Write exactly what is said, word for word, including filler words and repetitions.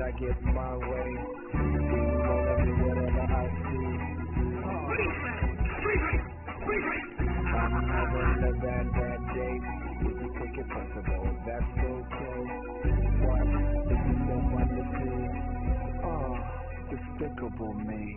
I get my way. Gonna do whatever I see. I'm having a bad, bad day. You can take it personal, that's okay. What? This is so fun to see. Oh, despicable me.